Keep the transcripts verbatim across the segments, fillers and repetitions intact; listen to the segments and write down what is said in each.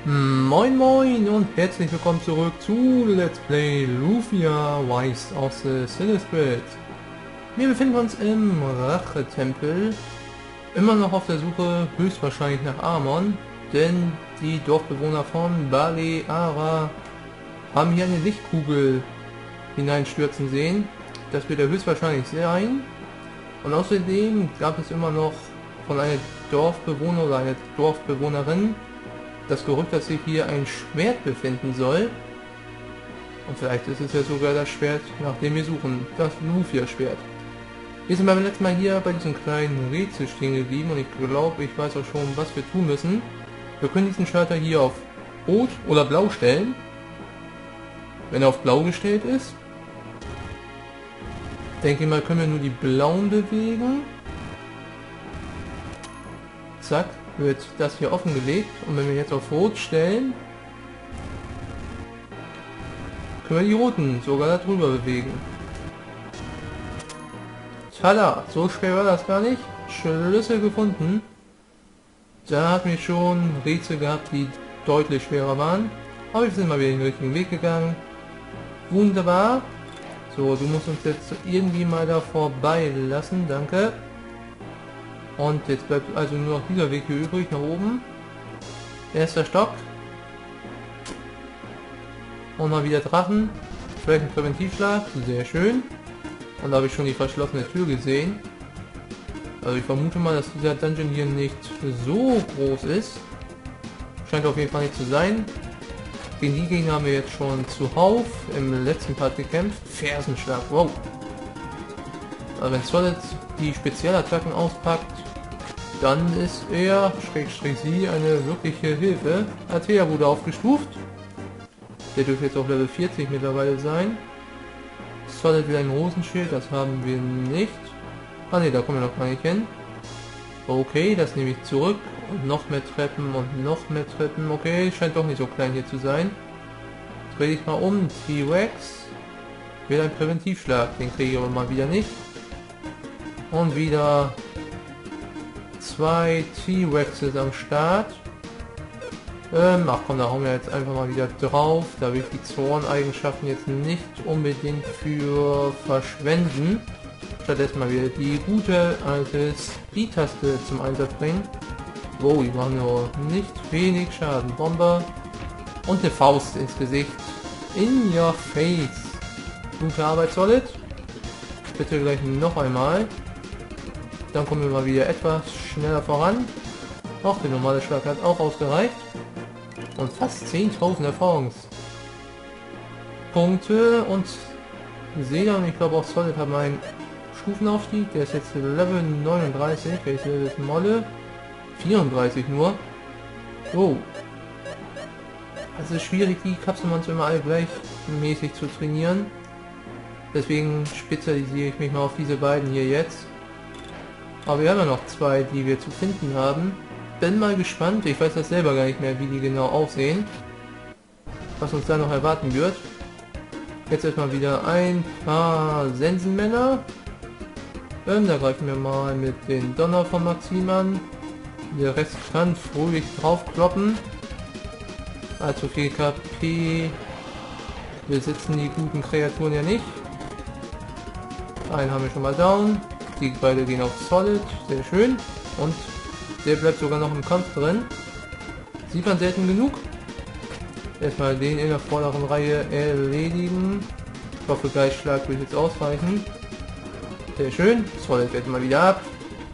Moin moin und herzlich willkommen zurück zu Let's Play Lufia Rise of the Sinistrid. Wir befinden uns im Rachetempel, immer noch auf der Suche höchstwahrscheinlich nach Amon, denn die Dorfbewohner von Baleara haben hier eine Lichtkugel hineinstürzen sehen. Das wird er höchstwahrscheinlich sein. Und außerdem gab es immer noch von einem Dorfbewohner oder einer Dorfbewohnerin das Gerücht, dass sich hier ein Schwert befinden soll. Und vielleicht ist es ja sogar das Schwert, nach dem wir suchen. Das Lufia-Schwert. Wir sind beim letzten Mal hier bei diesem kleinen Rätsel stehen geblieben und ich glaube, ich weiß auch schon, was wir tun müssen. Wir können diesen Schalter hier auf Rot oder Blau stellen. Wenn er auf Blau gestellt ist, denke ich mal, können wir nur die blauen bewegen. Zack, wird das hier offengelegt und wenn wir jetzt auf Rot stellen, können wir die roten sogar darüber bewegen. Tada, so schwer war das gar nicht. Schlüssel gefunden. Da hatten wir schon Rätsel gehabt, die deutlich schwerer waren. Aber wir sind mal wieder den richtigen Weg gegangen. Wunderbar. So, du musst uns jetzt irgendwie mal da vorbei lassen, danke. Und jetzt bleibt also nur noch dieser Weg hier übrig, nach oben. Erster Stock. Und mal wieder Drachen. Vielleicht ein Präventivschlag, sehr schön. Und da habe ich schon die verschlossene Tür gesehen. Also ich vermute mal, dass dieser Dungeon hier nicht so groß ist. Scheint auf jeden Fall nicht zu sein. Gegen die Gegner haben wir jetzt schon zuhauf im letzten Part gekämpft. Fersenschlag, wow. Aber wenn Solid die Spezialattacken auspackt, dann ist er, Schrägstrich sie, eine wirkliche Hilfe. Athea wurde aufgestuft. Der dürfte jetzt auf Level vierzig mittlerweile sein. Solid will ein Rosenschild, das haben wir nicht. Ah ne, da kommen wir noch gar nicht hin. Okay, das nehme ich zurück. Und noch mehr Treppen und noch mehr Treppen. Okay, scheint doch nicht so klein hier zu sein. Dreh dich mal um, T-Rex. Will ein Präventivschlag, den kriege ich aber mal wieder nicht. Und wieder zwei T-Rexes am Start. Ähm, ach komm, da hauen wir jetzt einfach mal wieder drauf. Da will ich die Zorn-Eigenschaften jetzt nicht unbedingt für verschwenden. Stattdessen mal wieder die gute alte Speed-Taste zum Einsatz bringen. Wow, die machen nur nicht wenig Schaden. Bomber. Und eine Faust ins Gesicht. In your face. Gute Arbeit, Solid. Bitte gleich noch einmal. Dann kommen wir mal wieder etwas schneller voran. Auch der normale Schlag hat auch ausgereicht. Und fast zehntausend Erfahrungspunkte. Und Seda und ich glaube auch Solid haben einen Stufenaufstieg. Der ist jetzt Level neununddreißig. Welches Level ist Molle? vierunddreißig nur. Oh. Also es ist schwierig, die Kapselmonster immer alle gleichmäßig zu trainieren. Deswegen spezialisiere ich mich mal auf diese beiden hier jetzt. Aber wir haben ja noch zwei, die wir zu finden haben. Bin mal gespannt, ich weiß das selber gar nicht mehr, wie die genau aussehen. Was uns da noch erwarten wird. Jetzt erstmal wieder ein paar Sensenmänner. Ähm, da greifen wir mal mit den Donner von Maxim an. Der Rest kann fröhlich draufkloppen. Allzu viel K P besitzen die guten Kreaturen ja nicht. Einen haben wir schon mal down. Die beide gehen auf Solid, sehr schön. Und der bleibt sogar noch im Kampf drin. Sieht man selten genug. Erstmal den in der vorderen Reihe erledigen. Ich hoffe, Geistschlag wird jetzt ausreichen. Sehr schön. Solid wird mal wieder ab.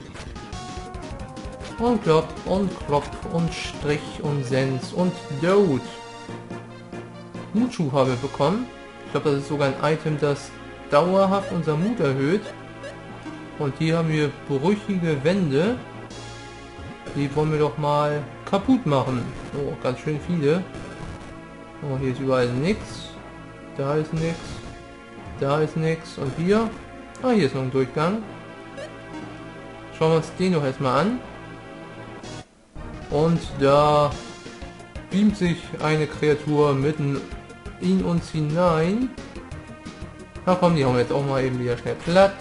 Und Klopp und Klopp und Strich und Sens und Dote. Mutschuh haben wir bekommen. Ich glaube, das ist sogar ein Item, das dauerhaft unser Mut erhöht. Und hier haben wir brüchige Wände. Die wollen wir doch mal kaputt machen. Oh, ganz schön viele. Oh, hier ist überall nichts. Da ist nichts. Da ist nichts. Und hier? Ah, hier ist noch ein Durchgang. Schauen wir uns den noch erstmal an. Und da beamt sich eine Kreatur mitten in uns hinein. Na komm, die haben wir jetzt auch mal eben wieder schnell platt.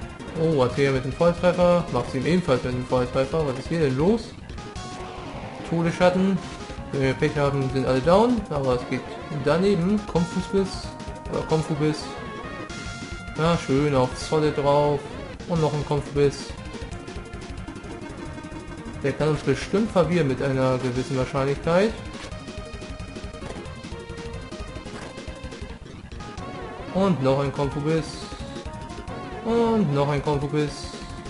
Oh, Athea mit dem Volltreffer. Maxim ebenfalls mit dem Volltreffer. Was ist hier denn los? Todesschatten. Wenn wir Pech haben, sind alle down, aber es geht daneben. Konfusbiss oder Konfubiss. Ja, schön auf Solid drauf. Und noch ein Konfubiss. Der kann uns bestimmt verwirren mit einer gewissen Wahrscheinlichkeit. Und noch ein Konfubiss. Und noch ein Konfubiss.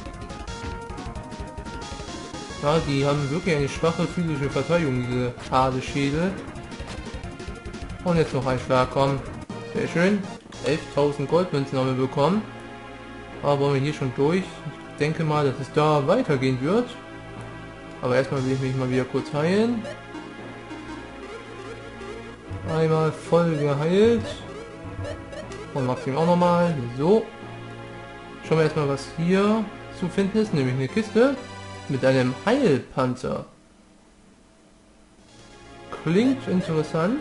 Ja, die haben wirklich eine schwache physische Verteidigung, diese Hadeschädel. Und jetzt noch ein Schlag, komm. Sehr schön. elftausend Goldmünzen haben wir bekommen. Aber wollen wir hier schon durch. Ich denke mal, dass es da weitergehen wird. Aber erstmal will ich mich mal wieder kurz heilen. Einmal voll geheilt. Und Maxim auch nochmal. So. Schauen wir erstmal, was hier zu finden ist. Nämlich eine Kiste mit einem Heilpanzer. Klingt interessant.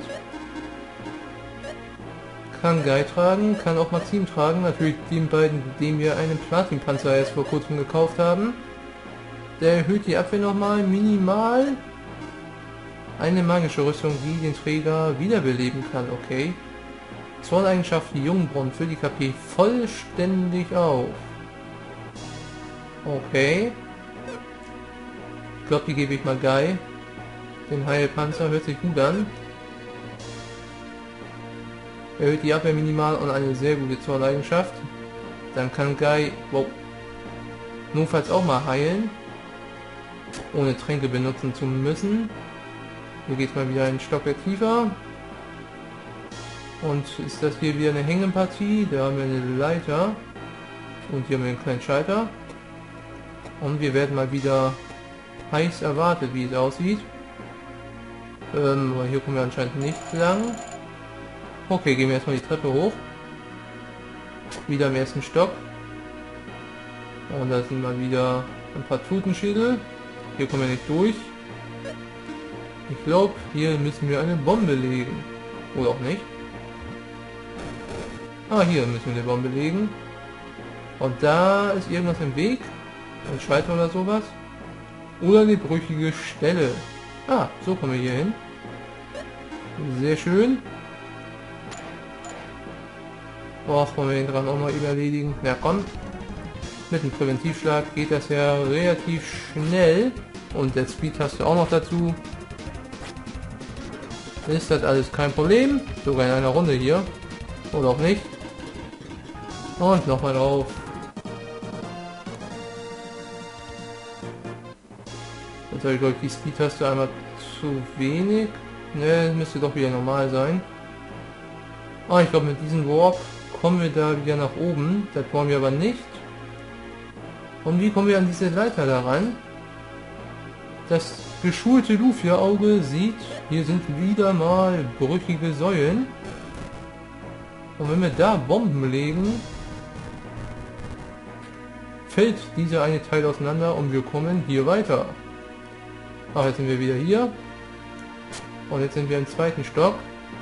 Kann Guy tragen, kann auch Maxim tragen. Natürlich den beiden, dem wir einen Platinpanzer erst vor kurzem gekauft haben. Der erhöht die Abwehr nochmal minimal. Eine magische Rüstung, die den Träger wiederbeleben kann. Okay. Zorneigenschaft Jungbrunnen für die K P vollständig auf. Okay. Ich glaube, die gebe ich mal Guy. Den Heilpanzer hört sich gut an. Erhöht die Abwehr minimal und eine sehr gute Zorneigenschaft. Dann kann Guy, wow, notfalls auch mal heilen. Ohne Tränke benutzen zu müssen. Hier geht es mal wieder einen Stockwerk tiefer. Und ist das hier wieder eine Hängepartie? Da haben wir eine Leiter. Und hier haben wir einen kleinen Schalter. Und wir werden mal wieder heiß erwartet, wie es aussieht. Ähm, aber hier kommen wir anscheinend nicht lang. Okay, gehen wir erstmal die Treppe hoch. Wieder im ersten Stock. Und da sind mal wieder ein paar Totenschädel. Hier kommen wir nicht durch. Ich glaube, hier müssen wir eine Bombe legen. Oder auch nicht. Ah, hier müssen wir eine Bombe legen. Und da ist irgendwas im Weg. Ein Schalter oder sowas. Oder eine brüchige Stelle. Ah, so kommen wir hier hin. Sehr schön. Boah, wollen wir den dran auch noch erledigen? Ja, komm. Mit dem Präventivschlag geht das ja relativ schnell. Und der Speed-Taste auch noch dazu. Ist das alles kein Problem. Sogar in einer Runde hier. Oder auch nicht. Und nochmal drauf. Jetzt habe ich, glaube ich, die Speed-Taste einmal zu wenig. Ne, müsste doch wieder normal sein. Ah, ich glaube, mit diesem Warp kommen wir da wieder nach oben. Das wollen wir aber nicht. Und wie kommen wir an diese Leiter daran? Das geschulte Lufia-Auge sieht, hier sind wieder mal brüchige Säulen. Und wenn wir da Bomben legen, fällt dieser eine Teil auseinander und wir kommen hier weiter. Ach, jetzt sind wir wieder hier. Und jetzt sind wir im zweiten Stock.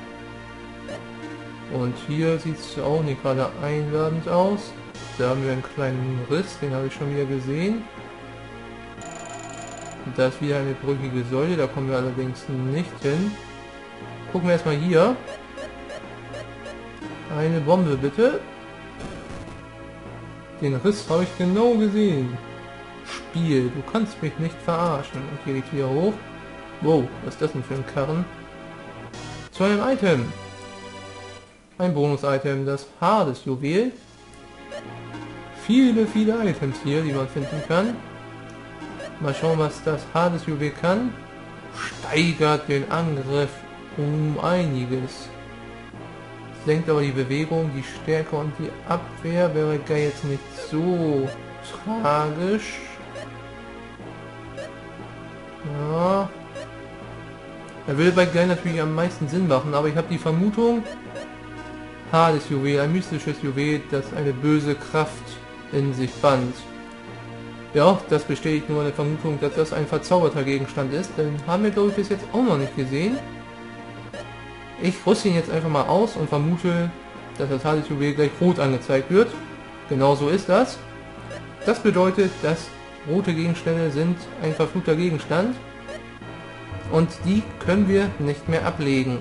Und hier sieht es auch nicht gerade einladend aus. Da haben wir einen kleinen Riss, den habe ich schon wieder gesehen. Und da ist wieder eine brüchige Säule, da kommen wir allerdings nicht hin. Gucken wir erstmal hier. Eine Bombe bitte. Den Riss habe ich genau gesehen. Spiel, du kannst mich nicht verarschen. Und hier geht wieder hoch. Wow, was ist das denn für ein Karren? Zu einem Item. Ein Bonus-Item, das Hades-Juwel. Viele, viele Items hier, die man finden kann. Mal schauen, was das Hades-Juwel kann. Steigert den Angriff um einiges. Senkt aber die Bewegung, die Stärke und die Abwehr. Wäre gar jetzt nicht so tragisch. Ja. Er will bei Guy natürlich am meisten Sinn machen, aber ich habe die Vermutung, Hades-Juwel, ein mystisches Juwel, das eine böse Kraft in sich band. Ja, das bestätigt nur eine Vermutung, dass das ein verzauberter Gegenstand ist, denn haben wir, glaube ich, bis jetzt auch noch nicht gesehen. Ich rüste ihn jetzt einfach mal aus und vermute, dass das Hades-Juwel gleich rot angezeigt wird. Genau so ist das. Das bedeutet, dass rote Gegenstände sind ein verfluchter Gegenstand. Und die können wir nicht mehr ablegen.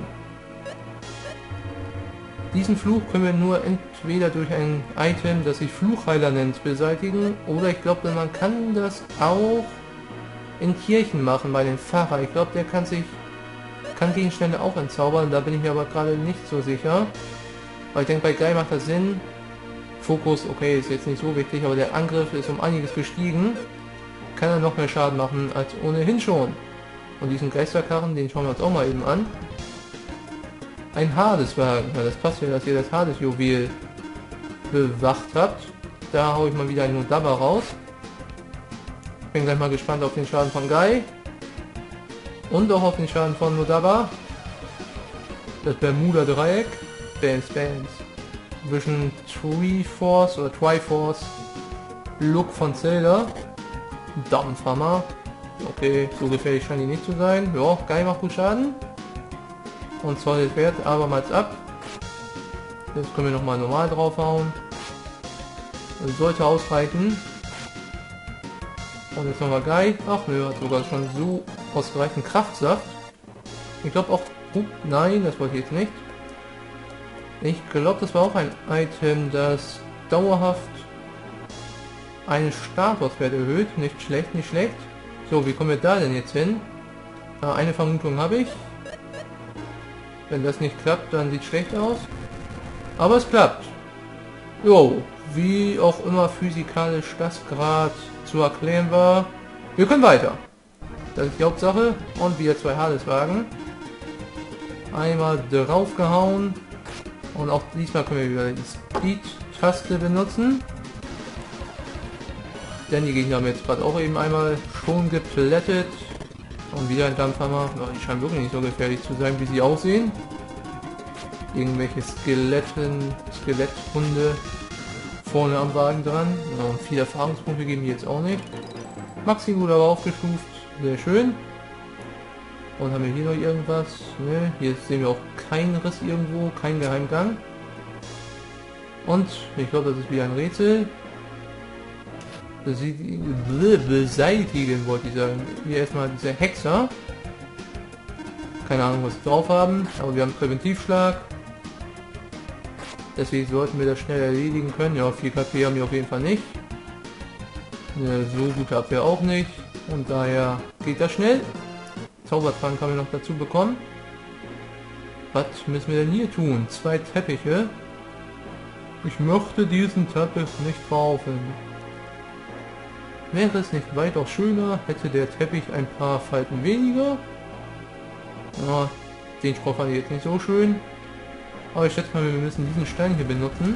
Diesen Fluch können wir nur entweder durch ein Item, das sich Fluchheiler nennt, beseitigen, oder ich glaube, man kann das auch in Kirchen machen bei den Pfarrer. Ich glaube, der kann sich kann Gegenstände auch entzaubern, da bin ich mir aber gerade nicht so sicher. Weil ich denke, bei Guy macht das Sinn. Fokus, okay, ist jetzt nicht so wichtig, aber der Angriff ist um einiges gestiegen. Kann er noch mehr Schaden machen als ohnehin schon. Und diesen Geisterkarren, den schauen wir uns auch mal eben an. Ein Hadeswagen. Ja, das passt ja, dass ihr das Hadesjuwel bewacht habt. Da haue ich mal wieder einen Nodabba raus. Bin gleich mal gespannt auf den Schaden von Guy. Und auch auf den Schaden von Nodabba. Das Bermuda Dreieck. Bams, Bams. Ein bisschen Triforce oder Triforce Look von Zelda. Dampfhammer. Okay, so gefährlich scheint die nicht zu sein. Ja, Guy macht gut Schaden. Und Solid Wert abermals ab. Jetzt können wir nochmal normal draufhauen. Das sollte ausreichen. Und jetzt nochmal Guy. Ach nö, hat sogar schon so ausgereichten Kraftsaft. Ich glaube auch... Uh, nein, das wollte ich jetzt nicht. Ich glaube, das war auch ein Item, das dauerhaft einen Statuswert erhöht. Nicht schlecht, nicht schlecht. So, wie kommen wir da denn jetzt hin? Ah, eine Vermutung habe ich. Wenn das nicht klappt, dann sieht es schlecht aus. Aber es klappt. Jo, wie auch immer physikalisch das gerade zu erklären war. Wir können weiter. Das ist die Hauptsache. Und wieder zwei Hadeswagen. Einmal draufgehauen. Und auch diesmal können wir wieder die Speed-Taste benutzen. Denn die Gegner haben jetzt gerade auch eben einmal schon geplättet. Und wieder ein Dampfhammer. Oh, die scheinen wirklich nicht so gefährlich zu sein, wie sie aussehen. Irgendwelche Skeletten, Skeletthunde vorne am Wagen dran. Ja, und viele Erfahrungspunkte geben die jetzt auch nicht. Maxi wurde aber aufgestuft. Sehr schön. Und haben wir hier noch irgendwas? Ne, hier sehen wir auch keinen Riss irgendwo, kein Geheimgang. Und ich glaube, das ist wieder ein Rätsel. Beseitigen wollte ich sagen. Hier erstmal dieser Hexer. Keine Ahnung, was wir drauf haben, aber wir haben Präventivschlag. Deswegen sollten wir das schnell erledigen können. Ja, vier K P haben wir auf jeden Fall nicht. Eine so gute Abwehr auch nicht. Und daher geht das schnell. Zaubertrank haben wir noch dazu bekommen. Was müssen wir denn hier tun? Zwei Teppiche. Ich möchte diesen Teppich nicht kaufen. Wäre es nicht weitaus schöner, hätte der Teppich ein paar Falten weniger. Ja, den Spruch fand ich jetzt nicht so schön. Aber ich schätze mal, wir müssen diesen Stein hier benutzen,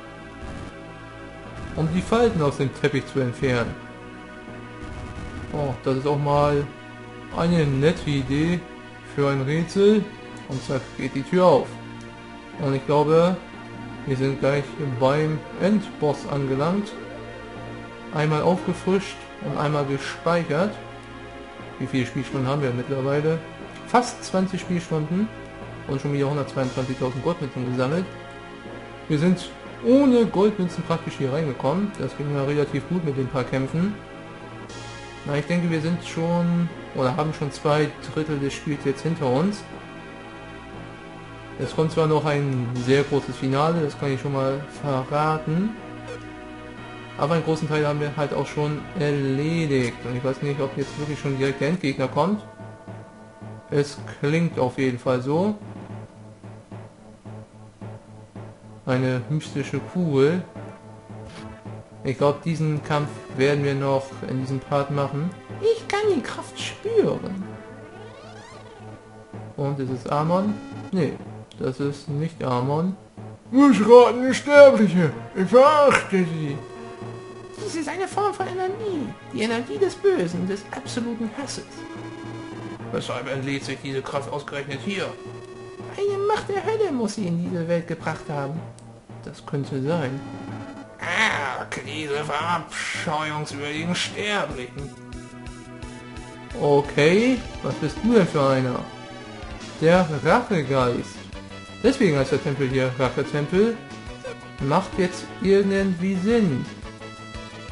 um die Falten aus dem Teppich zu entfernen. Oh, das ist auch mal eine nette Idee für ein Rätsel. Und zack, geht die Tür auf. Und ich glaube, wir sind gleich beim Endboss angelangt. Einmal aufgefrischt und einmal gespeichert. Wie viele Spielstunden haben wir mittlerweile? Fast zwanzig Spielstunden und schon wieder hundertzweiundzwanzigtausend Goldmünzen gesammelt. Wir sind ohne Goldmünzen praktisch hier reingekommen. Das ging ja relativ gut mit den paar Kämpfen. Na, ich denke, wir sind schon oder haben schon zwei Drittel des Spiels jetzt hinter uns. Es kommt zwar noch ein sehr großes Finale, das kann ich schon mal verraten. Aber einen großen Teil haben wir halt auch schon erledigt. Und ich weiß nicht, ob jetzt wirklich schon direkt der Endgegner kommt. Es klingt auf jeden Fall so. Eine mystische Kugel. Ich glaube, diesen Kampf werden wir noch in diesem Part machen. Ich kann die Kraft spüren. Und ist es Amon? Nee, das ist nicht Amon. Beschratene Sterbliche! Ich verachte sie! Dies ist eine Form von Energie. Die Energie des Bösen, des absoluten Hasses. Weshalb entlädt sich diese Kraft ausgerechnet hier? Eine Macht der Hölle muss sie in diese Welt gebracht haben. Das könnte sein. Ah, diese verabscheuungswürdigen Sterblichen. Okay, was bist du denn für einer? Der Rachegeist. Deswegen heißt der Tempel hier Rachetempel. Macht jetzt irgendwie Sinn.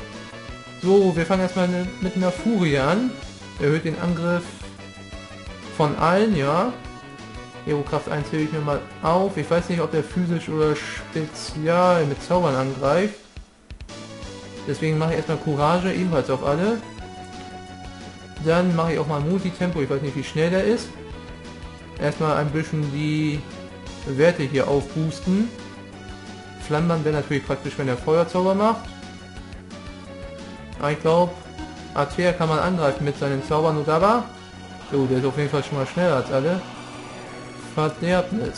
So, wir fangen erstmal mit einer Furie an. Erhöht den Angriff von allen, ja. Aerokraft eins hebe ich mir mal auf. Ich weiß nicht, ob der physisch oder spezial mit Zaubern angreift. Deswegen mache ich erstmal Courage, ebenfalls auf alle. Dann mache ich auch mal Multitempo, ich weiß nicht, wie schnell der ist. Erstmal ein bisschen die Werte hier aufboosten. Flammband wäre natürlich praktisch, wenn er Feuerzauber macht. Aber ich glaube, Artea kann man angreifen mit seinen Zaubern und aber. So, der ist auf jeden Fall schon mal schneller als alle. Verderbnis.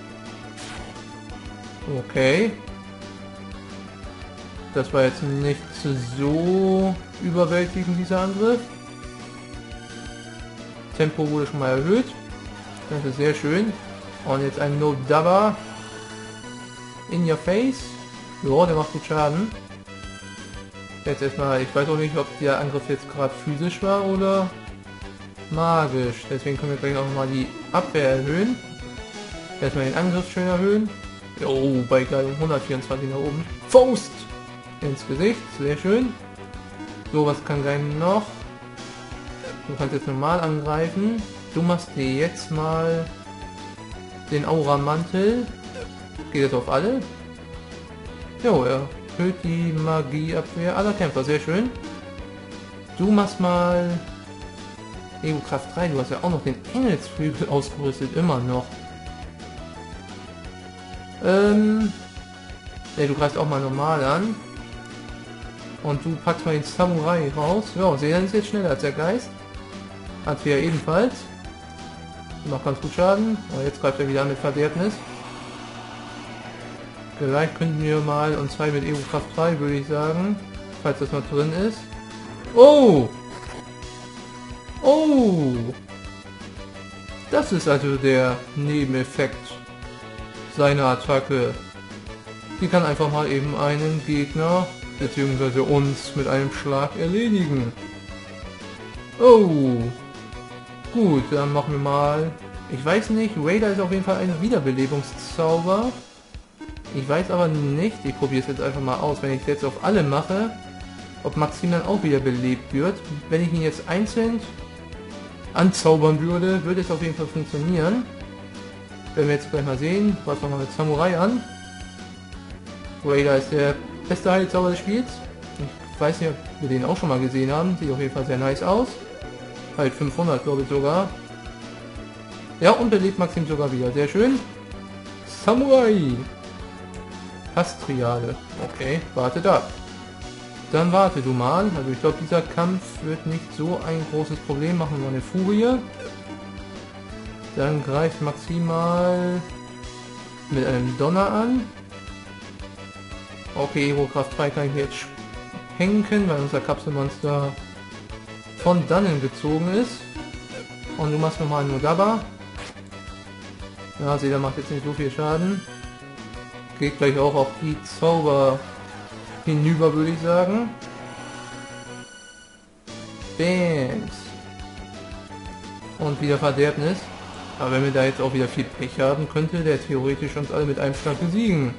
Okay. Das war jetzt nicht so überwältigend, dieser Angriff. Tempo wurde schon mal erhöht. Das ist sehr schön. Und jetzt ein No-Dabber. In your face. Ja, der macht gut Schaden. Jetzt erstmal, ich weiß auch nicht, ob der Angriff jetzt gerade physisch war oder magisch. Deswegen können wir gleich auch mal die Abwehr erhöhen. Erstmal den Angriff schön erhöhen. Oh, bei Gleitung hundertvierundzwanzig nach oben. Faust! Ins Gesicht, sehr schön. So, was kann sein noch? Du kannst jetzt normal angreifen. Du machst dir jetzt mal den Aura-Mantel. Geht jetzt auf alle. Jo, er erhöht die Magieabwehr aller Kämpfer, sehr schön. Du machst mal Ego-Kraft drei, du hast ja auch noch den Engelsflügel ausgerüstet, immer noch. Ähm, ja, du greifst auch mal normal an. Und du packst mal den Samurai raus. Ja, Seelen ist jetzt schneller als der Geist. Hat er ebenfalls. Macht ganz gut Schaden. Aber jetzt greift er wieder an mit Verderbnis. Vielleicht könnten wir mal, und zwar mit Ego-Kraft drei, würde ich sagen. Falls das noch drin ist. Oh! Oh! Das ist also der Nebeneffekt seiner Attacke. Die kann einfach mal eben einen Gegner beziehungsweise uns mit einem Schlag erledigen. Oh! Gut, dann machen wir mal... Ich weiß nicht, Raider ist auf jeden Fall ein Wiederbelebungszauber. Ich weiß aber nicht, ich probiere es jetzt einfach mal aus, wenn ich es jetzt auf alle mache, ob Maxim dann auch wieder belebt wird. Wenn ich ihn jetzt einzeln anzaubern würde, würde es auf jeden Fall funktionieren. Wenn wir jetzt gleich mal sehen, was wir mal mit Samurai an. Raider ist der beste Heilzauber des Spiels. Ich weiß nicht, ob wir den auch schon mal gesehen haben. Sieht auf jeden Fall sehr nice aus. Halt fünfhundert, glaube ich sogar. Ja, und belebt Maxim sogar wieder. Sehr schön. Samurai. Hastriale. Okay, wartet ab. Dann warte du mal. Also ich glaube, dieser Kampf wird nicht so ein großes Problem machen. Nur eine Furie. Dann greift Maximal mit einem Donner an. Okay, Aerokraft drei kann ich mir jetzt schenken, weil unser Kapselmonster von dannen gezogen ist. Und du machst nochmal nur Dabba. Ja, seht ihr, macht jetzt nicht so viel Schaden. Geht gleich auch auf die Zauber hinüber, würde ich sagen. Bams. Und wieder Verderbnis. Aber wenn wir da jetzt auch wieder viel Pech haben, könnte der theoretisch uns alle mit einem Schlag besiegen.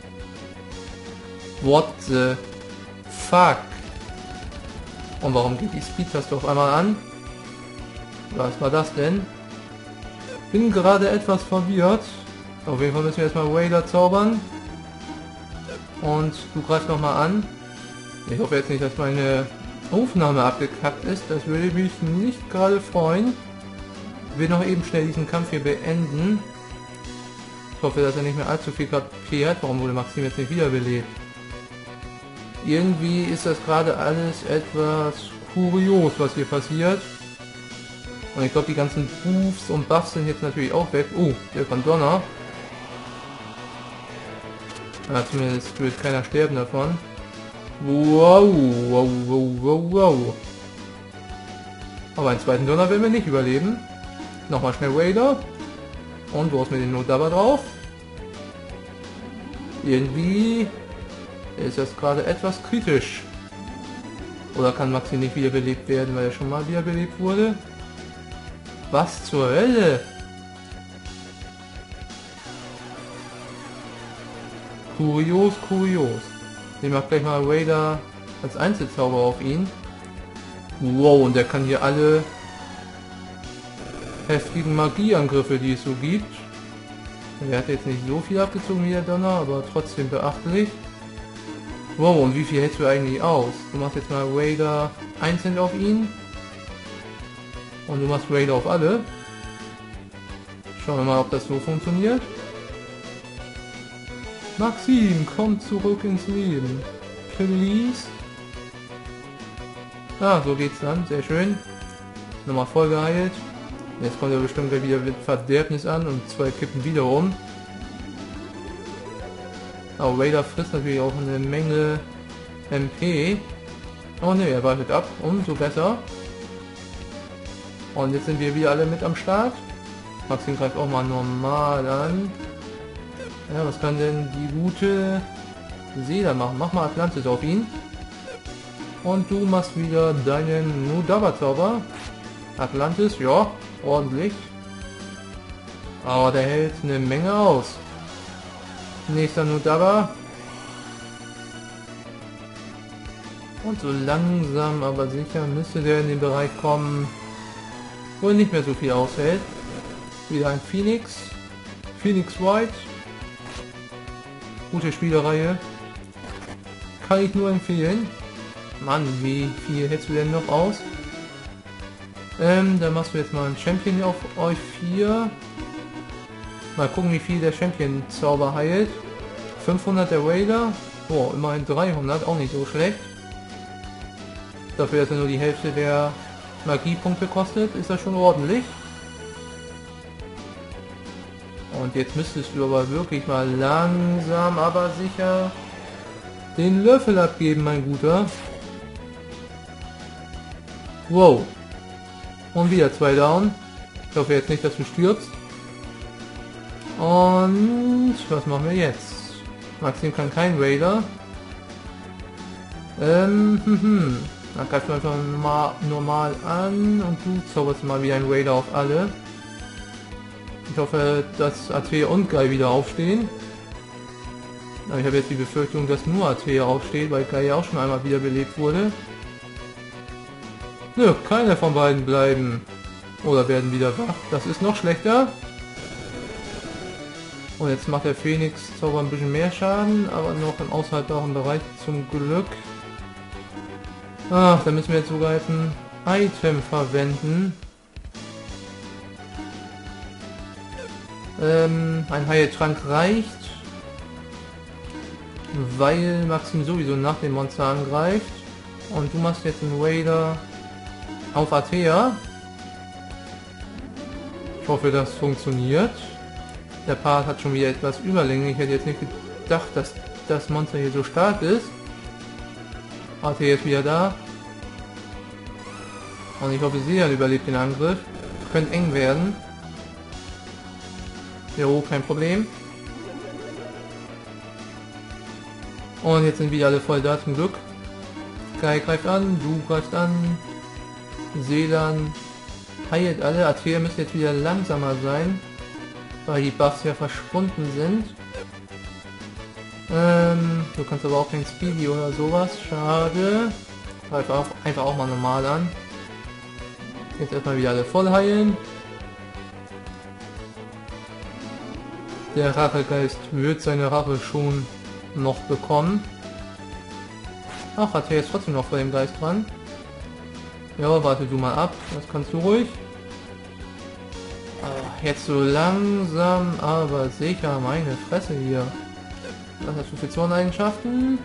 What the fuck? Und warum geht die Speed-Taste auf einmal an? Was war das denn? Bin gerade etwas verwirrt. Auf jeden Fall müssen wir erstmal Raider zaubern. Und du greifst nochmal an. Ich hoffe jetzt nicht, dass meine Aufnahme abgekackt ist. Das würde mich nicht gerade freuen. Ich will noch eben schnell diesen Kampf hier beenden. Ich hoffe, dass er nicht mehr allzu viel kapiert. Warum wurde Maxim jetzt nicht wiederbelebt? Irgendwie ist das gerade alles etwas kurios, was hier passiert. Und ich glaube, die ganzen Buffs und Buffs sind jetzt natürlich auch weg. Oh, der von Donner. Ja, zumindest wird keiner sterben davon. Wow, wow, wow, wow, wow. Aber einen zweiten Donner werden wir nicht überleben. Nochmal schnell Raider. Und du hast mit den No-Dabba drauf. Irgendwie ist das gerade etwas kritisch. Oder kann Maxi nicht wiederbelebt werden, weil er schon mal wiederbelebt wurde? Was zur Hölle? Kurios, kurios. Ich mach gleich mal Raider als Einzelzauber auf ihn. Wow, und der kann hier alle heftigen Magieangriffe, die es so gibt. Er hat jetzt nicht so viel abgezogen wie der Donner, aber trotzdem beachtlich. Wow, und wie viel hältst du eigentlich aus? Du machst jetzt mal Raider einzeln auf ihn. Und du machst Raider auf alle. Schauen wir mal, ob das so funktioniert. Maxim, komm zurück ins Leben. Please. Ah, so geht's dann. Sehr schön. Nochmal voll geheilt. Jetzt kommt er bestimmt gleich wieder mit Verderbnis an und zwei kippen wieder um. Aber Raider frisst natürlich auch eine Menge M P. Oh ne, er wartet ab. Umso besser. Und jetzt sind wir wieder alle mit am Start. Maxim greift auch mal normal an. Ja, was kann denn die gute Seele machen? Mach mal Atlantis auf ihn. Und du machst wieder deinen Nudaba-Zauber. Atlantis, ja, ordentlich. Aber der hält eine Menge aus. Nächster Nudaba. Und so langsam, aber sicher müsste der in den Bereich kommen, wo er nicht mehr so viel aushält. Wieder ein Phoenix. Phoenix White. Gute Spielereihe. Kann ich nur empfehlen. Mann, wie viel hältst du denn noch aus? Ähm, dann machst du jetzt mal einen Champion auf euch vier. Mal gucken, wie viel der Champion-Zauber heilt. fünfhundert der Raider. Oh, immerhin dreihundert, auch nicht so schlecht. Dafür, dass er nur die Hälfte der Magiepunkte kostet, ist das schon ordentlich. Und jetzt müsstest du aber wirklich mal langsam, aber sicher den Löffel abgeben, mein Guter. Wow. Und wieder zwei down. Ich hoffe jetzt nicht, dass du stirbst. Und was machen wir jetzt? Maxim kann kein Raider. Ähm, hm, hm. Dann greifst du einfach mal normal an und du zauberst mal wieder ein Raider auf alle. Ich hoffe, dass Athea und Guy wieder aufstehen. Aber ich habe jetzt die Befürchtung, dass nur Athea aufsteht, weil Guy ja auch schon einmal wiederbelebt wurde. Nö, keiner von beiden bleiben. Oder werden wieder wach. Das ist noch schlechter. Und jetzt macht der Phoenix Zauber ein bisschen mehr Schaden, aber noch im aushaltbaren Bereich zum Glück. Ach, da müssen wir jetzt sogar jetzt ein Item verwenden. Ähm, ein Heiltrank reicht, weil Maxim sowieso nach dem Monster angreift. Und du machst jetzt einen Raider auf Athea. Ich hoffe, das funktioniert. Der Part hat schon wieder etwas Überlänge. Ich hätte jetzt nicht gedacht, dass das Monster hier so stark ist. Athea ist wieder da. Und ich hoffe, sie überlebt den Angriff. Könnte eng werden. Jo, kein Problem. Und jetzt sind wieder alle voll da, zum Glück. Guy greift an, du greifst an. Seelan heilt alle. Athea müsste jetzt wieder langsamer sein, weil die Buffs ja verschwunden sind. Ähm, du kannst aber auch kein Speedy oder sowas. Schade. Greif auch, einfach auch mal normal an. Jetzt erstmal wieder alle voll heilen. Der Rachegeist wird seine Rache schon noch bekommen. Ach, Athea ist trotzdem noch vor dem Geist dran. Ja, warte du mal ab, das kannst du ruhig. Ah, jetzt so langsam, aber sicher, meine Fresse hier. Was hast du für Zorneigenschaften?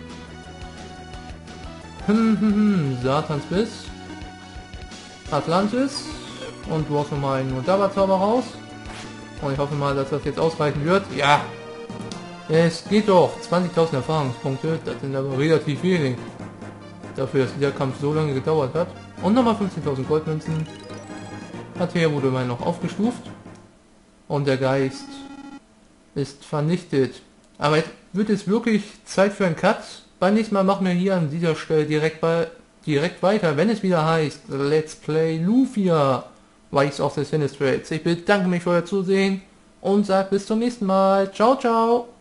Hm, hm, hm, Satansbiss. Atlantis. Und du hast nochmal einen Nudaba-Zauber raus. Und ich hoffe mal, dass das jetzt ausreichen wird. Ja! Es geht doch! zwanzigtausend Erfahrungspunkte, das sind aber relativ wenig. Dafür, dass der Kampf so lange gedauert hat. Und nochmal fünfzehntausend Goldmünzen. Athea wurde mal noch aufgestuft. Und der Geist ist vernichtet. Aber jetzt wird es wirklich Zeit für einen Cut. Beim nächsten Mal machen wir hier an dieser Stelle direkt, bei, direkt weiter, wenn es wieder heißt Let's Play Lufia. Rise of the Sinistrates. Ich bedanke mich für euer Zusehen und sage bis zum nächsten Mal. Ciao, ciao.